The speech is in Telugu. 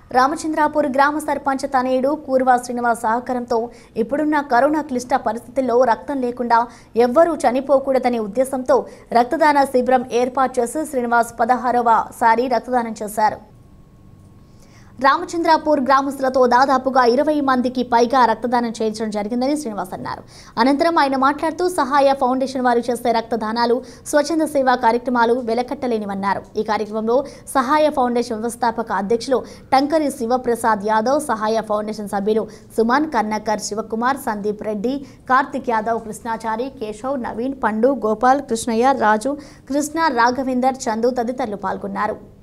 రామచంద్రాపూర్ గ్రామ సర్పంచ్ తనయుడు కూర్వా శ్రీనివాస్ సహకారంతో ఇప్పుడున్న కరోనా క్లిష్ట పరిస్థితుల్లో రక్తం లేకుండా ఎవ్వరూ చనిపోకూడదనే ఉద్దేశంతో రక్తదాన శిబిరం ఏర్పాటు చేసి శ్రీనివాస్ 16వ సారి రక్తదానం చేశారు. రామచంద్రాపూర్ గ్రామస్తులతో దాదాపుగా 20 మందికి పైగా రక్తదానం చేయించడం జరిగిందని శ్రీనివాస్ అన్నారు. అనంతరం ఆయన మాట్లాడుతూ సహాయ ఫౌండేషన్ వారు చేసే రక్తదానాలు, స్వచ్ఛంద సేవా కార్యక్రమాలు వెలకట్టలేనివన్నారు. ఈ కార్యక్రమంలో సహాయ ఫౌండేషన్ వ్యవస్థాపక అధ్యక్షులు టంకరి శివప్రసాద్ యాదవ్, సహాయ ఫౌండేషన్ సభ్యులు సుమన్, కన్నకర్, శివకుమార్, సందీప్ రెడ్డి, కార్తిక్ యాదవ్, కృష్ణాచారి, కేశవ్, నవీన్, పండు, గోపాల్, కృష్ణయ్య, రాజు, కృష్ణ, రాఘవేందర్, చందు తదితరులు పాల్గొన్నారు.